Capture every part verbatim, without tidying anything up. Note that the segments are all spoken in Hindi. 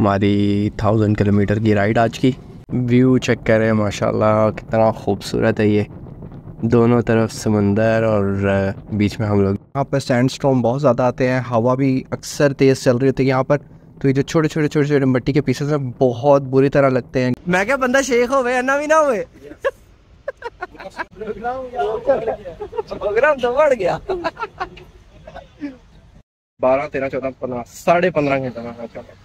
हमारी थाउजेंड किलोमीटर की राइड आज की। व्यू चेक करें माशाल्लाह कितना खूबसूरत है ये, दोनों तरफ समंदर और बीच में हम लोग। यहाँ पर सैंडस्टॉर्म बहुत ज़्यादा आते हैं, हवा भी अक्सर तेज़ चल रही होती है यहाँ पर, तो ये जो छोटे छोटे छोटे छोटे मिट्टी के पीसेस हैं बहुत बुरी तरह लगते हैं। मैं क्या बंदा शेख हो गया ना भी ना हुए प्रोग्राम तो बढ़ गया। बारह तेरह चौदह पंद्रह साढ़े पंद्रह घंटे में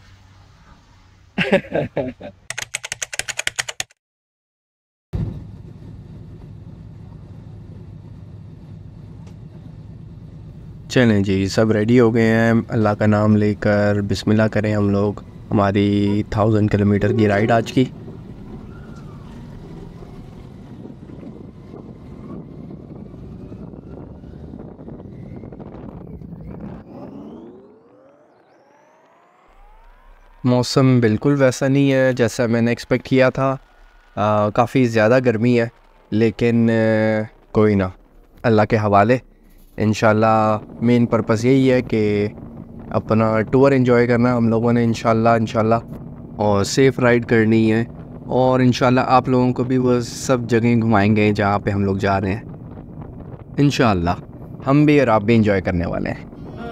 चलें जी, सब रेडी हो गए हैं। अल्लाह का नाम लेकर बिस्मिल्लाह करें हम लोग हमारी थाउजेंड किलोमीटर की राइड आज की। मौसम बिल्कुल वैसा नहीं है जैसा मैंने एक्सपेक्ट किया था, काफ़ी ज़्यादा गर्मी है, लेकिन आ, कोई ना, अल्लाह के हवाले। इंशाल्लाह मेन पर्पस यही है कि अपना टूर एंजॉय करना हम लोगों ने इंशाल्लाह इंशाल्लाह और सेफ़ राइड करनी है, और इंशाल्लाह आप लोगों को भी वो सब जगह घुमाएंगे जहाँ पे हम लोग जा रहे हैं। इंशाल्लाह हम भी और आप भी इंजॉय करने वाले हैं।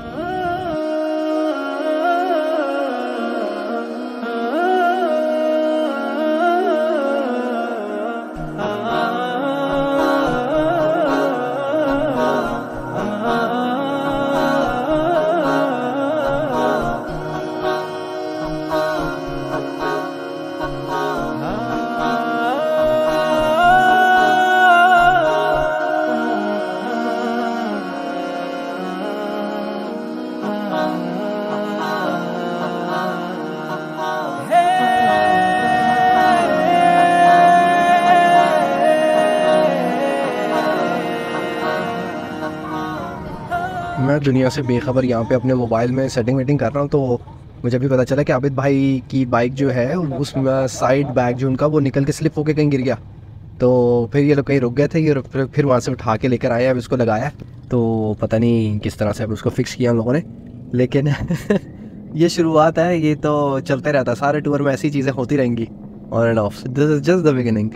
मैं दुनिया से बेखबर यहाँ पे अपने मोबाइल में सेटिंग वेटिंग कर रहा हूँ, तो मुझे अभी पता चला कि आबिद भाई की बाइक जो है उस साइड बैग जो उनका वो निकल के स्लिप होके कहीं गिर गया। तो फिर ये लोग कहीं रुक गए थे, ये फिर, फिर वहाँ से उठा के लेकर आए, अब इसको लगाया। तो पता नहीं किस तरह से अब उसको फिक्स किया हम लोगों ने, लेकिन ये शुरुआत है, ये तो चलते रहता है, सारे टूर में ऐसी चीज़ें होती रहेंगी on and off. This is just the beginning.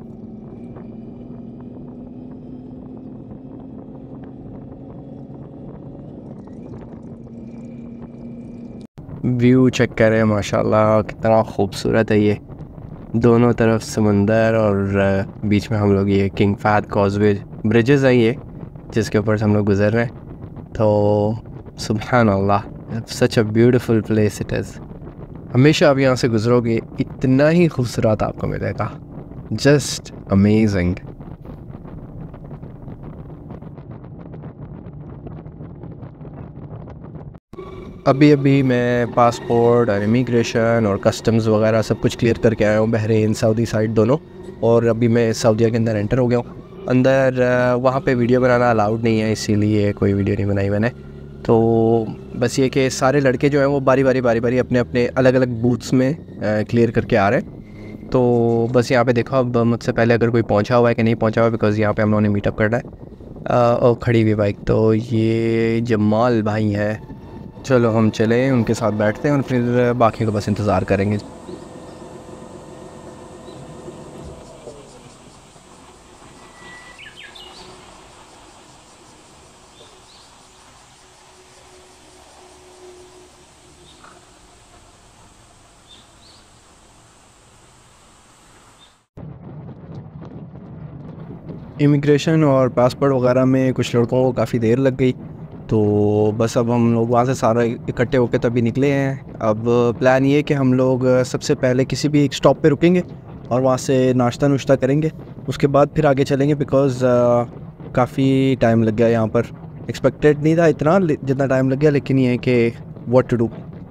View check करें माशाल्लाह कितना खूबसूरत है ये, दोनों तरफ समंदर और बीच में हम लोग, ये किंग फहद कॉजवे ब्रिजेस हैं ये जिसके ऊपर से हम लोग गुज़र रहे हैं। तो सुभान अल्लाह, such a beautiful place it is. हमेशा आप यहाँ से गुज़रोगे इतना ही खूबसूरत आपको मिलेगा, जस्ट अमेजिंग। अभी अभी मैं पासपोर्ट और इमिग्रेशन और कस्टम्स वगैरह सब कुछ क्लियर करके आया हूँ, बहरीन सऊदी साइड दोनों, और अभी मैं सऊदीया के अंदर एंटर हो गया हूँ। अंदर वहाँ पे वीडियो बनाना अलाउड नहीं है, इसीलिए कोई वीडियो नहीं बनाई मैंने। तो बस ये कि सारे लड़के जो हैं वो बारी बारी बारी बारी अपने अपने अलग अलग बूथ्स में क्लियर करके आ रहे हैं। तो बस यहाँ पे देखो, अब मुझसे पहले अगर कोई पहुँचा हुआ है कि नहीं पहुँचा हुआ, बिकॉज़ यहाँ पे हम लोगों ने मीटअप करना है। और खड़ी हुई बाइक, तो ये जमाल भाई है। चलो हम चलें, उनके साथ बैठते हैं और फिर बाकी का बस इंतज़ार करेंगे। इमिग्रेशन और पासपोर्ट वगैरह में कुछ लड़कों को काफ़ी देर लग गई, तो बस अब हम लोग वहाँ से सारा इकट्ठे होकर तभी निकले हैं। अब प्लान ये है कि हम लोग सबसे पहले किसी भी एक स्टॉप पे रुकेंगे और वहाँ से नाश्ता नुश्ता करेंगे, उसके बाद फिर आगे चलेंगे, बिकॉज़ काफ़ी टाइम लग गया यहाँ पर। एक्सपेक्टेड नहीं था इतना जितना टाइम लग गया, लेकिन ये है कि व्हाट टू डू।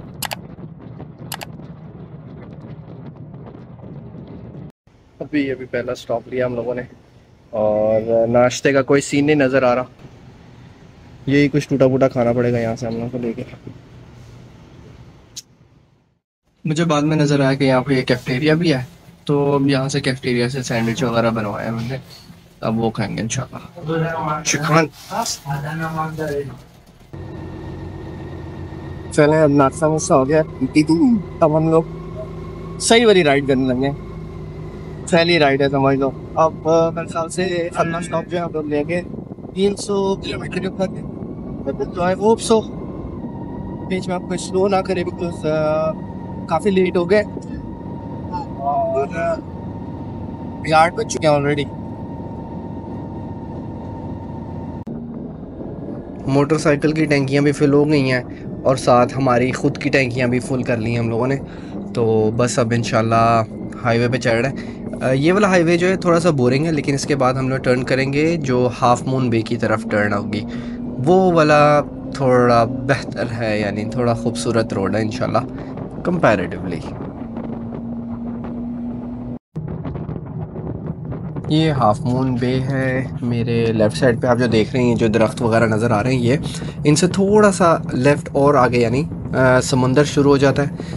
अभी अभी पहला स्टॉप लिया हम लोगों ने, और नाश्ते का कोई सीन नहीं नज़र आ रहा, यही कुछ टूटा फूटा खाना पड़ेगा यहाँ से हम लोगों को लेके। मुझे बाद में नज़र आया कि यहाँ पे कैफेटेरिया भी है, तो अब यहाँ से कैफेटेरिया से सैंडविच वगैरह बनवाया मैंने, अब वो खाएंगे इंशाल्लाह। चिकन चले अब नाश्ता वास्ता हो गया, अब हम लोग सही वाली राइड करने लगे। पहली राइड है समझ लो। अब मेरे ख्याल से अगला स्टॉप जो है हम लोग लेंगे तीन सौ किलोमीटर के ऊपर। तो आई होप सो बीच में आपको स्लो ना करे, बिकॉज काफ़ी लेट हो गए और आठ बज चुके हैं ऑलरेडी। मोटरसाइकिल की टैंकियाँ भी फिल हो गई हैं और साथ हमारी ख़ुद की टैंकियाँ भी फुल कर ली हैं हम लोगों ने। तो बस अब इंशाल्लाह हाईवे पे चढ़ रहे हैं। ये वाला हाईवे जो है थोड़ा सा बोरिंग है, लेकिन इसके बाद हम लोग टर्न करेंगे जो हाफ मून बे की तरफ टर्न होगी, वो वाला थोड़ा बेहतर है, यानी थोड़ा खूबसूरत रोड है इंशाल्लाह कंपैरेटिवली। ये हाफ मून बे है। मेरे लेफ़्ट साइड पे आप जो देख रहे हैं, जो दरख्त वगैरह नज़र आ रहे हैं, ये इनसे थोड़ा सा लेफ़्ट और आगे यानी समंदर शुरू हो जाता है।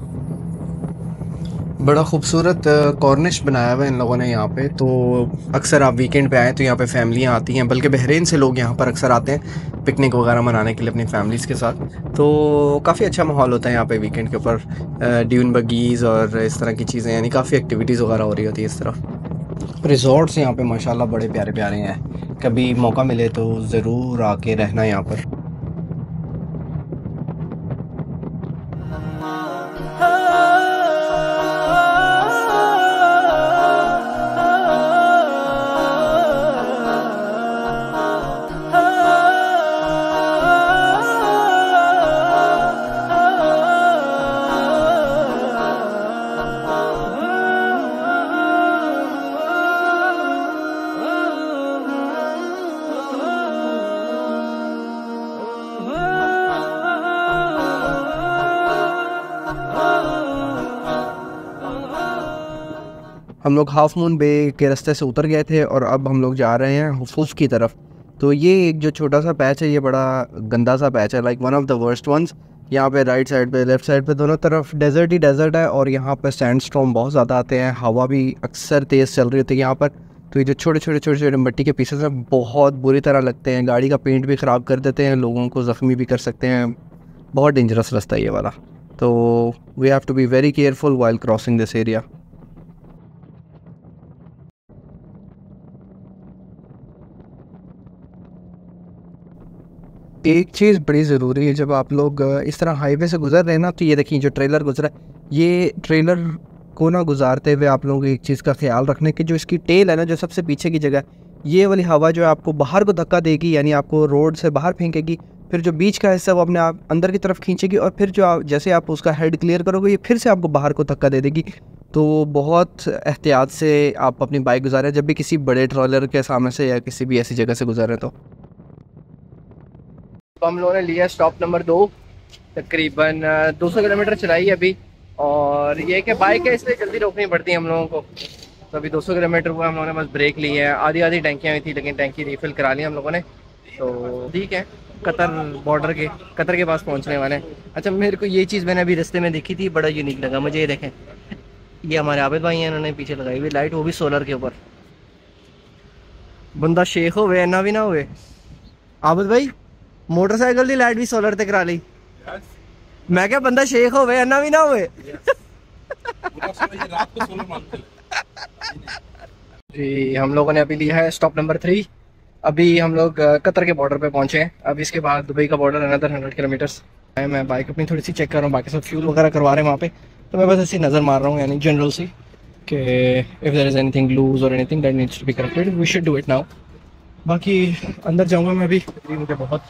बड़ा खूबसूरत कॉर्निश बनाया हुआ है इन लोगों ने यहाँ पे। तो अक्सर आप वीकेंड पे आएँ तो यहाँ पे फैमिलियाँ आती हैं, बल्कि बहरीन से लोग यहाँ पर अक्सर आते हैं पिकनिक वगैरह मनाने के लिए अपनी फैमिलीज़ के साथ। तो काफ़ी अच्छा माहौल होता है यहाँ पे वीकेंड के ऊपर। ड्यून बगीज़ और इस तरह की चीज़ें, यानी काफ़ी एक्टिविटीज़ वगैरह हो रही होती है इस तरफ। रिजॉर्ट्स यहाँ पे माशाल्लाह बड़े प्यारे प्यारे हैं, कभी मौका मिले तो ज़रूर आके रहना यहाँ पर। हम लोग हाफ मून बे के रास्ते से उतर गए थे और अब हम लोग जा रहे हैं हुफूफ की तरफ। तो ये एक जो छोटा सा पैच है, ये बड़ा गंदा सा पैच है, like one of the worst ones. यहाँ पे राइट साइड पे लेफ़्ट साइड पे दोनों तरफ डेजर्ट ही डेजर्ट है और यहाँ पे सैंडस्टॉर्म बहुत ज़्यादा आते हैं, हवा भी अक्सर तेज़ चल रही होती है यहाँ पर। तो ये जो छोटे छोटे छोटे छोटे मिट्टी के पीसेस हैं बहुत बुरी तरह लगते हैं, गाड़ी का पेंट भी ख़राब कर देते हैं, लोगों को ज़ख्मी भी कर सकते हैं। बहुत डेंजरस रास्ता है ये वाला। तो we have to be very careful while crossing this area. एक चीज़ बड़ी ज़रूरी है, जब आप लोग इस तरह हाईवे से गुज़र रहे हैं ना, तो ये देखिए जो ट्रेलर गुज़रा है, ये ट्रेलर को ना गुज़ारते हुए आप लोगों को एक चीज़ का ख्याल रखने की, जो इसकी टेल है ना, जो सबसे पीछे की जगह, ये वाली हवा जो है आपको बाहर को धक्का देगी, यानी आपको रोड से बाहर फेंकेगी। फिर जो बीच का हिस्सा वो अपने आप अंदर की तरफ खींचेगी और फिर जो आप जैसे आप उसका हेड क्लियर करोगे, ये फिर से आपको बाहर को धक्का दे देगी। तो बहुत एहतियात से आप अपनी बाइक गुजारें जब भी किसी बड़े ट्रेलर के सामने से या किसी भी ऐसी जगह से गुजरें। तो तो हम लोगों ने लिया स्टॉप नंबर दो, तकरीबन दो सौ किलोमीटर चलाई है अभी। और ये कि बाइक है इसलिए जल्दी रोकनी पड़ती है हम लोगों को। तो अभी दो सौ किलोमीटर हुआ, हम लोगों ने बस ब्रेक ली है। आधी आधी टैंकियाँ हुई थी लेकिन टैंकी रिफ़िल करा ली हम लोगों ने। तो ठीक है, कतर बॉर्डर के कतर के पास पहुँचने वाले हैं। अच्छा, मेरे को ये चीज़ मैंने अभी रास्ते में देखी थी, बड़ा यूनिक लगा मुझे। ये देखें, ये हमारे आबिद भाई हैं, इन्होंने पीछे लगाई हुई लाइट, वो भी सोलर के ऊपर। बंदा शेख हो गए ना भी ना हुए आबिद भाई, मोटरसाइकिल की लाइट भी सोलर ते करा ली। yes. मैं क्या बंदा शेख हो गए ना भी ना हुए। जी, हम लोगों ने अभी लिया है स्टॉप नंबर थ्री। अभी हम लोग कतर के बॉर्डर पे पहुंचे हैं। अब इसके बाद दुबई का बॉर्डर अनदर हंड्रेड किलोमीटर्स। मैं बाइक अपनी थोड़ी सी चेक कर रहा हूँ, बाकी सब फ्यूल वगैरह करवा रहे हैं वहाँ पे। तो मैं बस ऐसी नज़र मार रहा हूँ, यानी जनरल सी, कि if there is anything loose और anything that needs to be corrected we should do it now. बाकी अंदर जाऊँगा मैं अभी, मुझे बहुत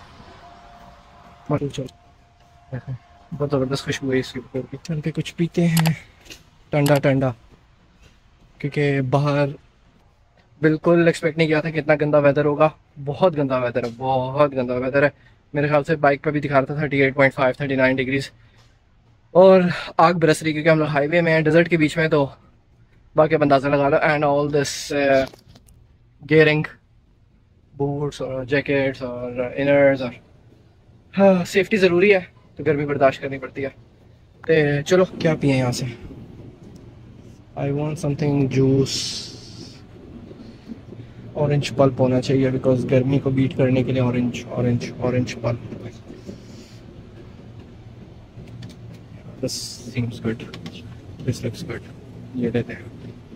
बहुत ज़बरदस्त खुशबू है इसके ऊपर की। चल के कुछ पीते हैं ठंडा ठंडा, क्योंकि बाहर बिल्कुल एक्सपेक्ट नहीं किया था कि इतना गंदा वेदर होगा। बहुत गंदा वेदर है, बहुत गंदा वेदर है। मेरे ख्याल से बाइक पर भी दिखा रहा था thirty eight point five thirty nine degrees और आग बरस रही, क्योंकि हम लोग हाईवे में हैं, डेजर्ट के बीच में। तो बाकी आप अंदाज़ा लगा लो। And all this gearing, boots और जैकेट्स और इनर्स, और हाँ सेफ्टी ज़रूरी है, तो गर्मी बर्दाश्त करनी पड़ती है। तो चलो क्या पिए यहाँ से। I want something juice, orange pulp होना चाहिए, बिकॉज गर्मी को बीट करने के लिए orange orange orange pulp. This seems good, this looks good, ये लेते हैं।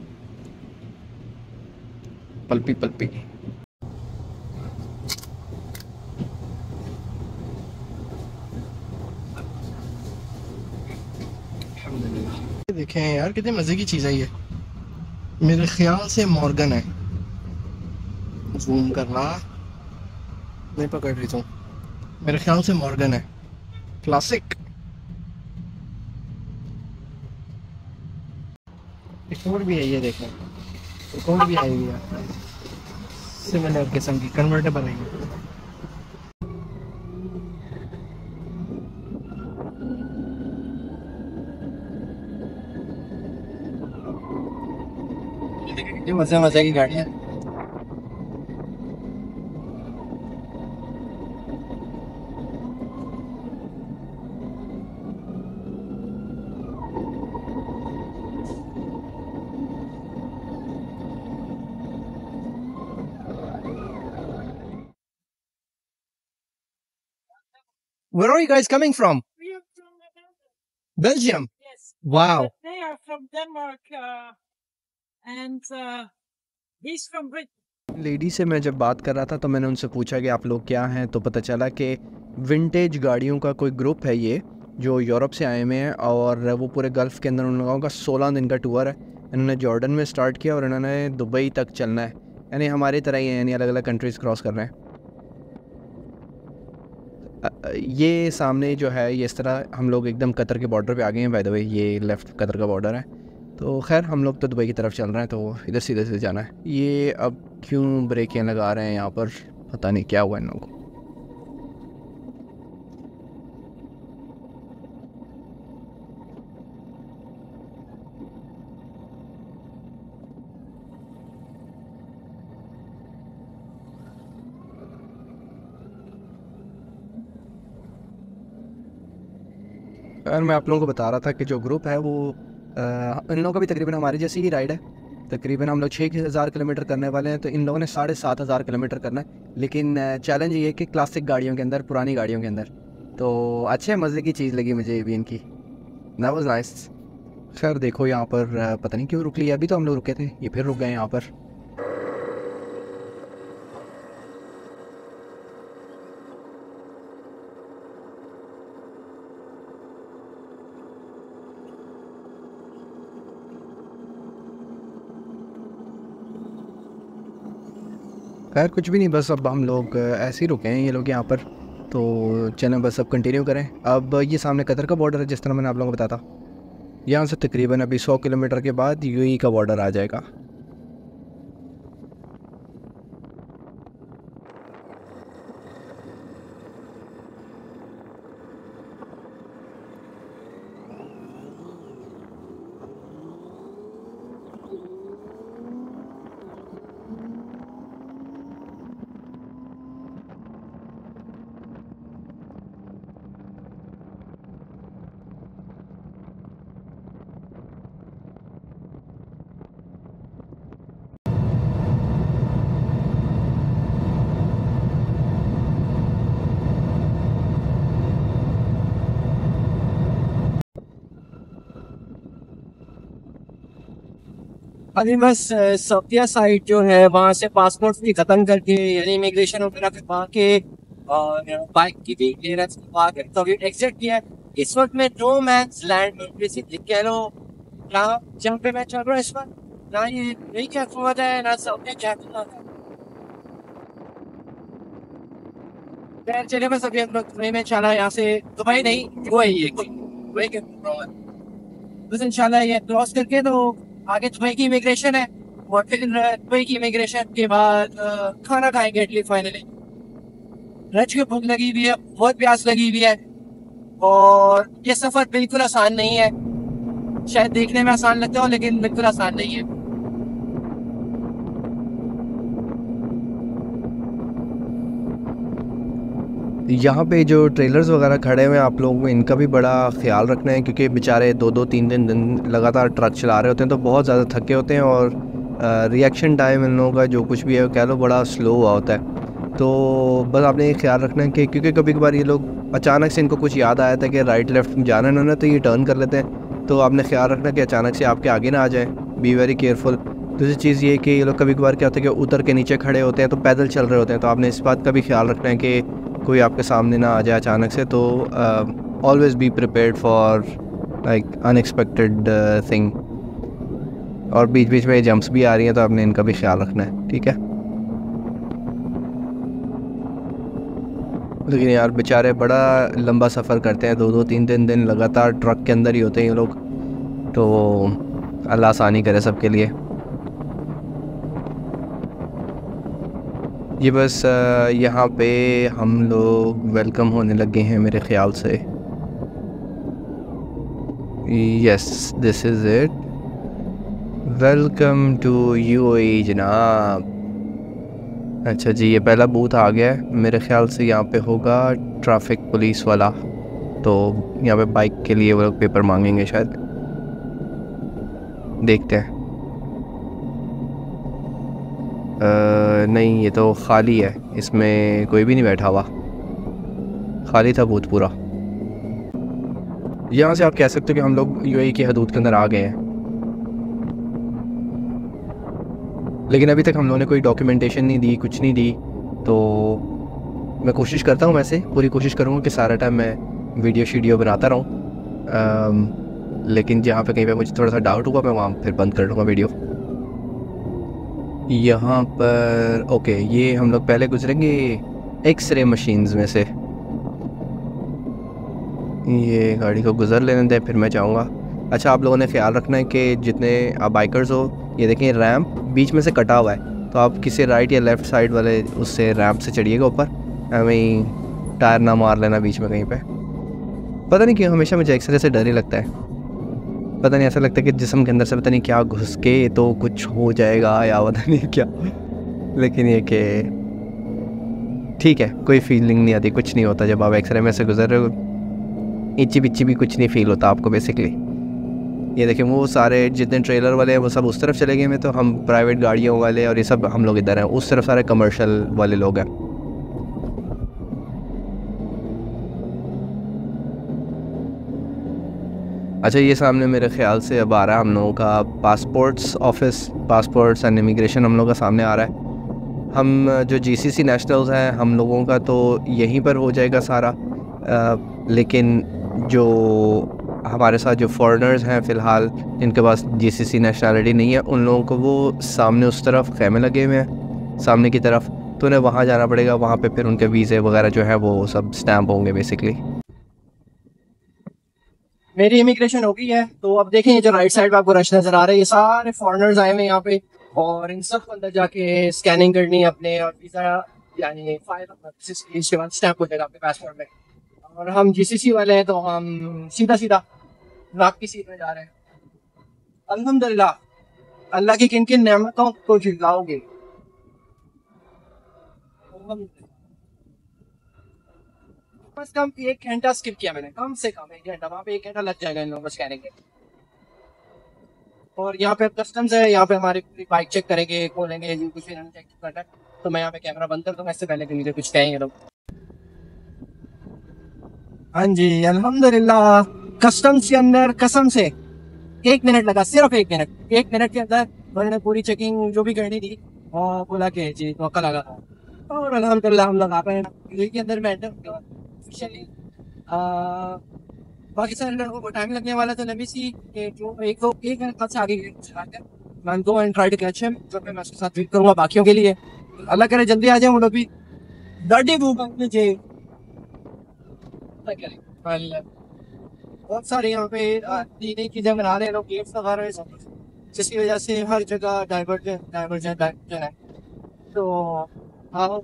पल्पी पल्पी देखें यार, कितने मज़े की चीज़ है ये। मेरे ख्याल से मॉर्गन है, जूम करना नहीं पकड़ रही हूँ, मेरे ख्याल से मॉर्गन है, क्लासिक। एक और भी है, ये देखें, एक और भी आई हुई है सिमिलर किस्म की, कन्वर्टेबल है ये। ये मजे मजे की गाड़ी है। Where are you guys coming from? We are from Belgium. Belgium. Yes. Wow. But they are from Denmark, uh, and uh, he's from Britain. Lady से मैं जब बात कर रहा था तो मैंने उनसे पूछा कि आप लोग क्या हैं, तो पता चला कि विंटेज गाड़ियों का कोई ग्रुप है ये, जो यूरोप से आए हुए हैं, और वो पूरे गल्फ़ के अंदर उन लोगों का सोलह दिन का टूर है। इन्होंने जॉर्डन में स्टार्ट किया और इन्होंने दुबई तक चलना है, यानी हमारी तरह ही है, यानी अलग अलग कंट्रीज़ क्रॉस कर रहे हैं। ये सामने जो है, ये इस तरह हम लोग एकदम कतर के बॉर्डर पे आ गए हैं। बाय द वे ये लेफ़्ट कतर का बॉर्डर है। तो खैर हम लोग तो दुबई की तरफ चल रहे हैं, तो इधर से इधर से जाना है। ये अब क्यों ब्रेकें लगा रहे हैं यहाँ पर, पता नहीं क्या हुआ इन लोगों को। और मैं आप लोगों को बता रहा था कि जो ग्रुप है वो आ, इन लोगों का भी तकरीबन हमारी जैसी ही राइड है। तकरीबन हम लोग छः हज़ार किलोमीटर करने वाले हैं, तो इन लोगों ने साढ़े सात हज़ार किलोमीटर करना है। लेकिन चैलेंज ये है कि क्लासिक गाड़ियों के अंदर, पुरानी गाड़ियों के अंदर। तो अच्छे मज़े की चीज़ लगी मुझे भी इनकी, दैट वाज नाइस। खैर देखो यहाँ पर पता नहीं क्यों रुक लिया, अभी तो हम लोग रुके थे, ये फिर रुक गए यहाँ पर। खैर कुछ भी नहीं, बस अब हम लोग ऐसे ही रुके हैं, ये लोग यहाँ पर। तो चलें बस अब कंटिन्यू करें। अब ये सामने कतर का बॉर्डर है, जिस तरह मैंने आप लोगों को बताया था। यहाँ से तकरीबन अभी सौ किलोमीटर के बाद यूएई का बॉर्डर आ जाएगा। अभी बस सऊदीया साइड जो है वहाँ से पासपोर्ट भी खत्म करके, यानी इमिग्रेशन वगैरह करवा के, और बाइक की भी क्लियरेंस करवा के तो अभी एग्जिट किया है। इस वक्त मैं नो मैंस लैंड में बेसिकली कह लो, ना जहाँ पे मैं चल रहा हूँ इस वक्त, ना ये नहीं क्या हुआ है, ना सऊदी क्या चले। बस अभी हम लोग दुबई में चला, यहाँ से दुबई नहीं दुबई दुबई के बस इंशाल्लाह ये क्रॉस करके तो आगे दुबई की इमिग्रेशन है, और फिर दुबई की इमिग्रेशन के बाद खाना खाएंगे एटलीस्ट फाइनली। रज की भूख लगी हुई है, बहुत प्यास लगी हुई है, और ये सफ़र बिल्कुल आसान नहीं है। शायद देखने में आसान लगता हो, लेकिन बिल्कुल आसान नहीं है। यहाँ पे जो ट्रेलर्स वगैरह खड़े हुए हैं, आप लोगों को इनका भी बड़ा ख्याल रखना है, क्योंकि बेचारे दो दो तीन दिन दिन लगातार ट्रक चला रहे होते हैं, तो बहुत ज़्यादा थके होते हैं, और रिएक्शन टाइम इन लोगों का जो कुछ भी है कह लो बड़ा स्लो हुआ होता है। तो बस आपने ये ख्याल रखना है कि क्योंकि कभी कभार ये लोग अचानक से इनको कुछ याद आया था कि राइट लेफ्ट जाना है ना, तो ये टर्न कर लेते हैं। तो आपने ख्याल रखना कि अचानक से आपके आगे ना आ जाए, बी वेरी केयरफुल। दूसरी चीज़ ये कि ये लोग कभी कभार क्या होता है कि उतर के नीचे खड़े होते हैं, तो पैदल चल रहे होते हैं, तो आपने इस बात का भी ख्याल रखना है कि कोई आपके सामने ना आ जाए अचानक से। तो always be prepared for like unexpected thing. और बीच बीच में जंप्स भी आ रही हैं, तो आपने इनका भी ख्याल रखना है, ठीक है। लेकिन यार बेचारे बड़ा लंबा सफ़र करते हैं, दो दो तीन तीन दिन लगातार ट्रक के अंदर ही होते हैं ये लोग। तो अल्लाह आसानी करे सबके लिए। ये बस यहाँ पे हम लोग वेलकम होने लगे हैं मेरे ख्याल से। Yes, this is it. Welcome to UAE जनाब। अच्छा जी, ये पहला बूथ आ गया है। मेरे ख्याल से यहाँ पे होगा ट्रैफिक पुलिस वाला, तो यहाँ पे बाइक के लिए वो लोग पेपर मांगेंगे शायद, देखते हैं। आ, नहीं, ये तो खाली है, इसमें कोई भी नहीं बैठा हुआ, खाली था बूथ पूरा। यहाँ से आप कह सकते हो कि हम लोग यूएई की हदूद के अंदर आ गए हैं। लेकिन अभी तक हम लोगों ने कोई डॉक्यूमेंटेशन नहीं दी, कुछ नहीं दी। तो मैं कोशिश करता हूँ, वैसे पूरी कोशिश करूँगा कि सारा टाइम मैं वीडियो शीडियो बनाता रहूँ। लेकिन जहाँ पे कहीं पे मुझे थोड़ा सा डाउट हुआ, मैं वहाँ फिर बंद कर लूँगा वीडियो। यहाँ पर ओके, ये हम लोग पहले गुजरेंगे एक्सरे मशीन्स में से। ये गाड़ी को गुजर लेने दें, फिर मैं जाऊँगा। अच्छा, आप लोगों ने ख्याल रखना है कि जितने आप बाइकर्स हो, ये देखें रैंप बीच में से कटा हुआ है, तो आप किसी राइट या लेफ़्ट साइड वाले उससे रैंप से चढ़िएगा ऊपर। हमें टायर ना मार लेना बीच में कहीं पे। पता नहीं क्यों हमेशा मुझे एक्सरे से डर ही लगता है। पता नहीं, ऐसा लगता है कि जिस्म के अंदर से पता नहीं क्या घुस के तो कुछ हो जाएगा या पता नहीं क्या। लेकिन ये कि ठीक है, कोई फीलिंग नहीं आती, कुछ नहीं होता जब आप एक्सरे में से गुजर रहे हो। इच्ची बिच्ची भी कुछ नहीं फील होता आपको बेसिकली। ये देखें, वो सारे जितने ट्रेलर वाले हैं वो सब उस तरफ चले गए हैं, तो हम प्राइवेट गाड़ियों वाले और ये सब हम लोग इधर हैं, उस तरफ सारे कमर्शियल वाले लोग हैं। अच्छा, ये सामने मेरे ख्याल से अब आ रहा है हम लोगों का passports office, passports and immigration हम लोग का सामने आ रहा है। हम जो जीसीसी नेशनल्स हैं, हम लोगों का तो यहीं पर हो जाएगा सारा। आ, लेकिन जो हमारे साथ जो फॉरेनर्स हैं फ़िलहाल, जिनके पास जीसीसी नेशनलिटी नहीं है, उन लोगों को वो सामने उस तरफ ख़ैमे लगे हुए हैं सामने की तरफ, तो उन्हें वहाँ जाना पड़ेगा। वहाँ पे फिर उनके वीज़े वगैरह जो है वो सब स्टैम्प होंगे बेसिकली। मेरी इमिग्रेशन हो गई है, तो अब देखें जो राइट साइड पे आपको रश नजर आ रहा है, ये सारे फॉरेनर्स आए हुए यहाँ पे, और इन सब को अंदर जाके स्कैनिंग करनी है अपने, और वीज़ा यानी फाइल इसके बाद स्टैम्प हो जाएगा आपके पासपोर्ट में। और हम जीसीसी वाले हैं, तो हम सीधा सीधा रात की सीट में जा रहे हैं। अल्हम्दुलिल्लाह, अल्लाह की किन किन नेमतों को झुकाओगे। बस कम एक घंटा स्किप किया मैंने, कम से कम एक घंटा, वहाँ पे एक घंटा लग जाएगा इन लोगों को स्कैनिंग के। और यहाँ पे कस्टम्स है, यहाँ पे हमारी पूरी बाइक चेक करेंगे, खोलेंगे, कुछ भी चेक करना है। तो मैं यहाँ पे कैमरा बंद कर दूँगा, इससे पहले कि मुझे कुछ कहेंगे लोग। हाँ जी, अल्हम्दुलिल्लाह, कस्टम्स के अंदर कसम से एक मिनट लगा, सिर्फ एक मिनट। एक मिनट के अंदर उन्होंने पूरी चेकिंग जो भी करनी थी और बोला कि जी मौका लगा था, और अल्हम्दुलिल्लाह हम लोग आ गए यूएई के अंदर में एंटर ऑफिशियली। बाकी सारे लोगों को टाइम लगने वाला था। लेट्स सी कि जो एक तो एक मिनट से आगे मैं go and try to catch him, तो मैं उसके साथ वेट करूँगा बाकियों के लिए। अल्लाह करे जल्दी आ जाए वो लोग भी। डर्टी बुक मुझे बहुत सारे यहाँ पे नई नई चीज़ें बना रहे हैं लोग, गेम्स लगा रहे हैं, जिसकी वजह से हर जगह डाइवर्जन डाइवर्जन डाइवर्जन है। तो हाँ,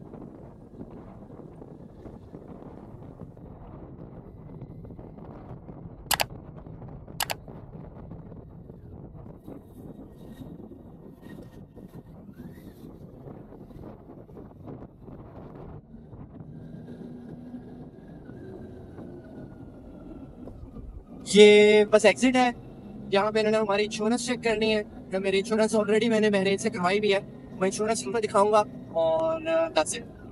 ये बस एग्जिट है, यहाँ पे इन्होंने हमारी इंश्योरेंस चेक करनी है। तो मेरी इंश्योरेंस ऑलरेडी मैंने बहरीन से करवाई भी है, मैं इंश्योरेंस उनको दिखाऊंगा और दैट्स इट।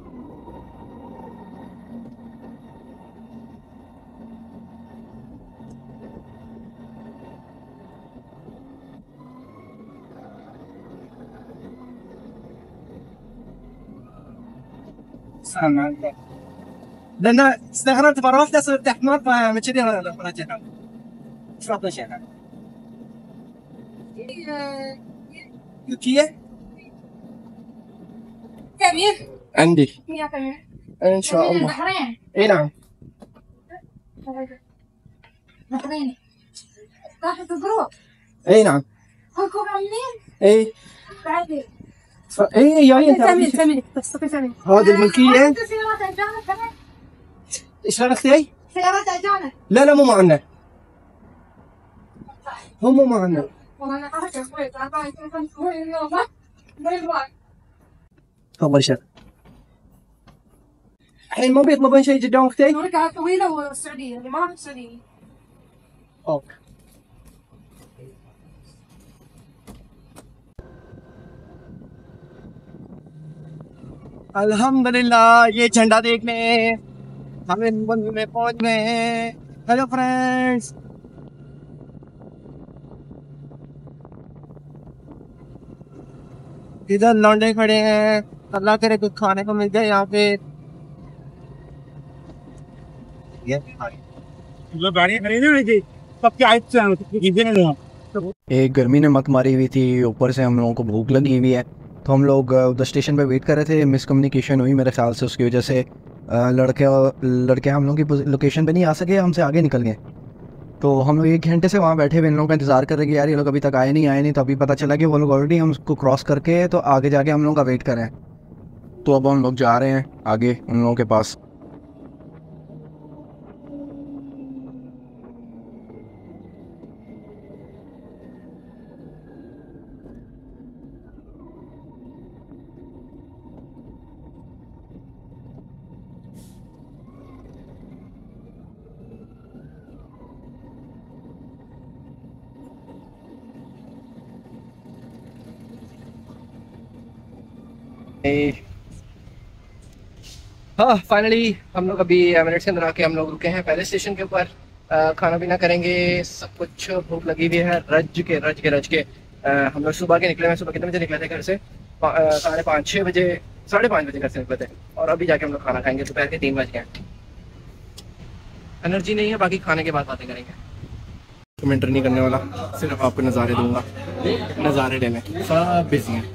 لان استغربت مره واحده صرت احمر فمن كذي رجعنا. ايش افضل شيء؟ تركيا؟ كبير عندي يا كبير ان شاء الله. البحرين اي نعم. بحرين راح تزوروه. اي نعم. اخوكم منين؟ اي بعدين ف... اي جايين تمام تمام بس تمام. هذه الملكيه. سيارات اجانب كمان. شلون اختي؟ سيارات اجانب. لا لا مو معنا، هم مو معنا. والله انا قرأت شوي تعبان كنت شوي اليوم باي باي. تفضل شيخ. الحين ما بيطلبون شيء قدام اختي؟ ركعة طويلة والسعودية اللي ما في السعودية. اوكي. अल्हम्दुलिल्लाह ये झंडा देखने हमें मुल्क में पहुंच गए हैं। हेलो फ्रेंड्स, इधर लौंडे खड़े हैं, अल्लाह करे कुछ खाने को मिल जाए यहाँ पे। एक गर्मी ने मत मारी हुई थी, ऊपर से हम लोगों को भूख लगी हुई है, तो हम लोग उधर स्टेशन पे वेट कर रहे थे। मिसकम्युनिकेशन हुई मेरे ख्याल से, उसकी वजह से लड़के लड़के हम लोग की लोकेशन पे नहीं आ सके, हमसे आगे निकल गए। तो हम लोग एक घंटे से वहाँ बैठे हुए इन लोगों का इंतज़ार कर रहे कि यार ये लोग अभी तक आए नहीं आए नहीं। तो अभी पता चला कि वो लोग ऑलरेडी हमको क्रॉस करके तो आगे जाके हम लोगों का वेट कर रहे हैं। तो अब हम लोग जा रहे हैं आगे उन लोगों के पास। हाँ फाइनली हम लोग अभी एमिरेट्स के अंदर आके हम लोग रुके हैं पहले स्टेशन के ऊपर। खाना पीना करेंगे, सब कुछ भूख लगी हुई है रज के रज के रज के। आ, हम लोग सुबह के निकले हैं। सुबह कितने बजे निकले थे घर से? साढ़े पाँच छः बजे साढ़े पाँच बजे घर से निकले थे, और अभी जाके हम लोग खाना खाएंगे। दोपहर के तीन बज गए। एनर्जी नहीं है, बाकी खाने के बाद बातें करेंगे। कमेंट नहीं करने वाला, सिर्फ आपको नज़ारे दूंगा, नज़ारे लेने। सब बिजी हैं,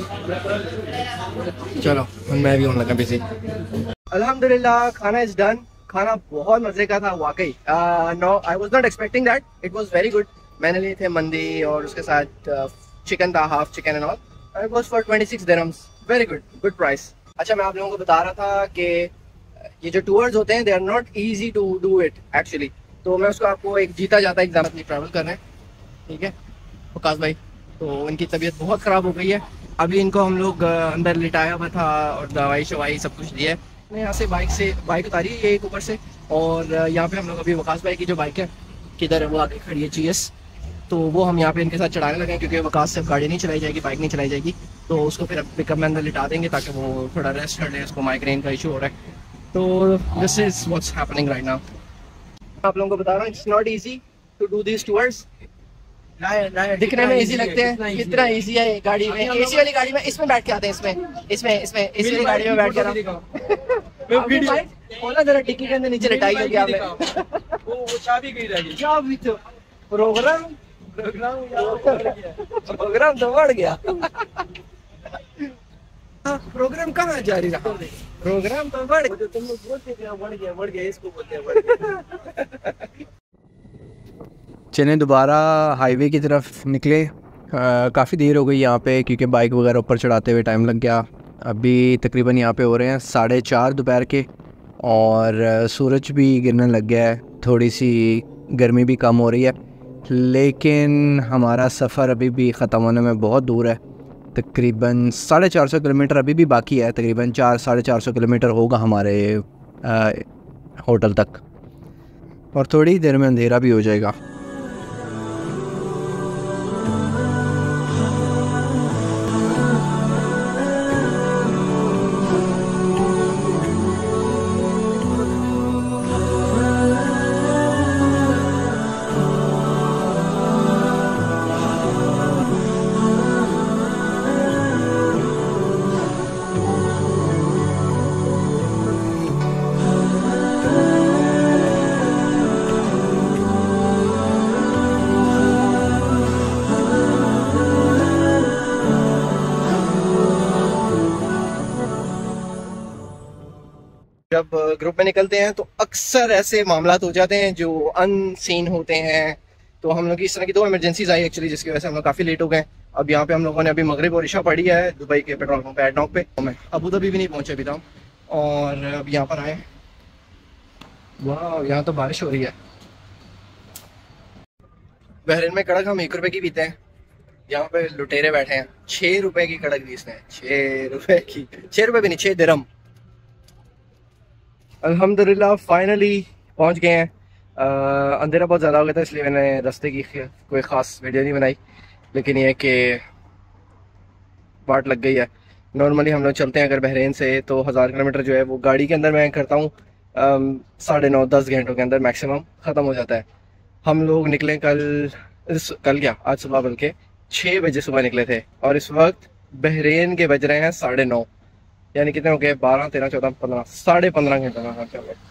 चलो मैं भी होने लगा बिजी। अल्हम्दुलिल्लाह खाना इज डन। खाना बहुत मजे का था वाकई। No I was not expecting that, it was very good. मैंने लिए थे मंदी और उसके साथ चिकन था, half chicken and all. It was for twenty six dirhams, very good, good price. अच्छा, मैं आप लोगों को बता रहा था कि ये जो टूर्स होते हैं they are not easy to do it actually. तो मैं उसको आपको एक जीता जाता एग्जाम अपनी ट्रैवल कर रहे हैं, ठीक है वकास भाई। तो इनकी तबीयत बहुत ख़राब हो गई है। अभी इनको हम लोग अंदर लिटाया हुआ था और दवाई शवाई सब कुछ दिया है। मैं यहाँ से बाइक से बाइक उतारी है एक ऊपर से, और यहाँ पे हम लोग अभी वकास भाई की जो बाइक है किधर है वो आगे खड़ी है जीएस, तो वो हम यहाँ पे इनके साथ चढ़ाने लगे क्योंकि वकास से गाड़ी नहीं चलाई जाएगी, बाइक नहीं चलाई जाएगी। तो उसको फिर पिकअप में अंदर लिटा देंगे ताकि वो थोड़ा रेस्ट कर ले, उसको माइग्रेन का इशू हो रहा है। तो this is what's happening right now. आप लोगों को बता रहा हूँ it's not easy to do this tours. दिखने में इजी लगते हैं, कितना इजी है गाड़ी में, एसी वाली गाड़ी में। इसमें बैठ के आते हैं, इसमें इसमें इसमें एसी वाली गाड़ी में बैठ के बोला जरा डिक्की के अंदर नीचे लिटाई होगी आपने। वो वो चाबी कहीं रह गई। चाबी तो प्रोग्राम प्रोग्राम प्रोग्राम तो बढ़ गया। प्रोग्राम कहाँ जारी रहा? प्रोग्राम तो बढ़ गया। तुम लोग बोलते थे बढ़ गया बढ़ गया, इसको बोलते हैं बढ़ गया। चलें दोबारा हाईवे की तरफ निकले। काफ़ी देर हो गई यहाँ पे क्योंकि बाइक वगैरह ऊपर चढ़ाते हुए टाइम लग गया। अभी तकरीबन यहाँ पे हो रहे हैं साढ़े चार दोपहर के, और सूरज भी गिरने लग गया है, थोड़ी सी गर्मी भी कम हो रही है। लेकिन हमारा सफ़र अभी भी ख़त्म होने में बहुत दूर है। तकरीबन साढ़े चार सौ किलोमीटर अभी भी बाकी है। तकरीबन चार साढ़े चार सौ किलोमीटर होगा हमारे आ, होटल तक, और थोड़ी देर में अंधेरा भी हो जाएगा। जब ग्रुप में निकलते हैं तो अक्सर ऐसे मामला हो जाते हैं जो अनसीन होते हैं। तो हम लोग की इस तरह की दो इमरजेंसीज आई एक्चुअली, जिसकी वजह से हम लोग काफ़ी लेट हो गए। अब यहाँ पे हम लोगों ने अभी मगरिब और इशा पढ़ी है दुबई के पेट्रोल पंप पे एडनॉक पे। मैं अबू धाबी भी नहीं पहुँचे अभी तक, और अब यहाँ पर आए। वाह, यहाँ तो बारिश हो रही है। बहरीन में कड़क हम एक रुपए की पीते हैं, यहाँ पे लुटेरे बैठे हैं छः रुपए की कड़क दी इसने। छः रुपए की, छः रुपए भी नहीं, छः दिरहम। अल्हम्दुलिल्लाह फाइनली पहुँच गए हैं। अंधेरा बहुत ज़्यादा हो गया था, इसलिए मैंने रास्ते की कोई ख़ास वीडियो नहीं बनाई, लेकिन ये कि बाट लग गई है। नॉर्मली हम लोग चलते हैं अगर बहरीन से तो हज़ार किलोमीटर जो है वो गाड़ी के अंदर मैं करता हूँ साढ़े नौ दस घंटों के अंदर मैक्सिमम ख़त्म हो जाता है। हम लोग निकले कल कल क्या आज सुबह बल्कि छः बजे सुबह निकले थे, और इस वक्त बहरीन के बज रहे हैं साढ़े नौ, यानी कितने हो गए? बारह तेरह चौदह पंद्रह, साढ़े पंद्रह घंटे का चल रहे।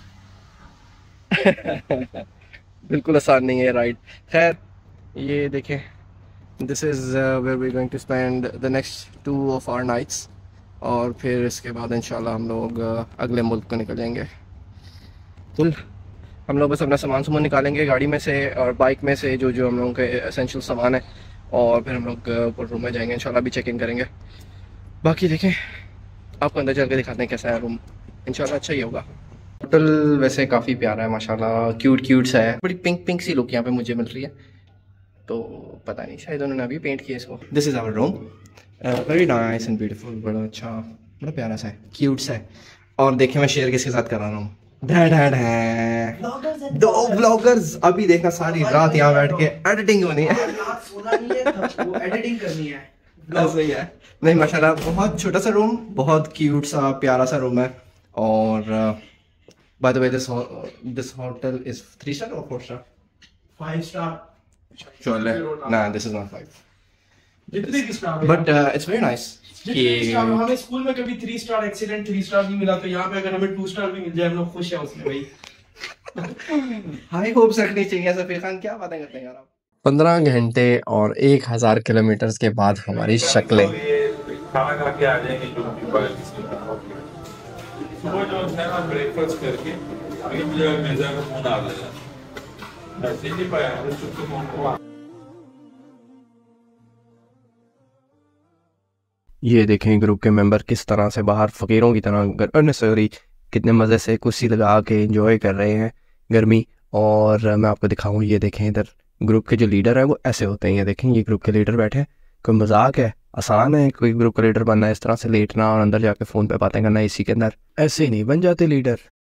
बिल्कुल आसान नहीं है राइड। खैर ये देखें, this is where we going to spend the next two of our nights, और फिर इसके बाद इंशाल्लाह हम लोग uh, अगले मुल्क को निकल जाएंगे। तो हम लोग बस अपना सामान सामान निकालेंगे गाड़ी में से और बाइक में से, जो जो हम लोगों के एसेंशियल सामान है, और फिर हम लोग ऊपर रूम में जाएंगे इंशाल्लाह, भी चेक इन करेंगे। बाकी देखें, आपको अंदर चल के दिखाते हैं कैसा है रूम। इंशाल्लाह अच्छा ही होगा। होटल वैसे काफ़ी प्यारा है माशाल्लाह, क्यूट क्यूट सा है। बड़ी पिंक पिंक सी लुक यहाँ पे मुझे मिल रही है, तो पता नहीं शायद उन्होंने अभी पेंट किया इसको। This is our room, very nice and beautiful. बड़ा अच्छा, बड़ा प्यारा सा है, क्यूट सा है। और देखें मैं शेयर किसके साथ कर रहा हूँ, डैड है दो व्लॉगर्स। अभी देखना सारी रात यहाँ बैठ के एडिटिंग होनी है, एडिटिंग करनी है, सही है। नहीं माशाल्लाह बहुत छोटा सा रूम, बहुत क्यूट सा प्यारा सा रूम है। और by the way this this hotel is three star और फोर स्टार? Five star. चले ना, दिस इज नॉट फाइव, जितने की star, but it's very nice. कि हमें स्कूल में कभी three star excellent three star नहीं मिला, तो यहाँ पे अगर हमें टू स्टार भी मिल जाए हम लोग खुश हैं उसमें भाई। हाई होप्स रखनी चाहिए सफीर खान, क्या बातें करते हैं यार आप। पंद्रह घंटे और एक हजार किलोमीटर के बाद हमारी शक्लें खाना खा के आ जाएंगे जो भी सुबह जो है ना ब्रेकफास्ट करके अभी मुझे मेजा का फोन आ गया, ऐसे नहीं पाया मुझे चुप चुप। ये देखें ग्रुप के मेंबर किस तरह से बाहर फ़कीरों की तरह सॉरी कितने मज़े से कुर्सी लगा के एंजॉय कर रहे हैं गर्मी। और मैं आपको दिखाऊं, ये देखें इधर ग्रुप के जो लीडर हैं वो ऐसे होते हैं। ये देखें ये ग्रुप के लीडर बैठे हैं। कोई मजाक है? आसान है कोई ग्रुप का लीडर बनना, इस तरह से लेटना और अंदर जाके फ़ोन पे बातें करना इसी के अंदर? ऐसे नहीं बन जाते लीडर।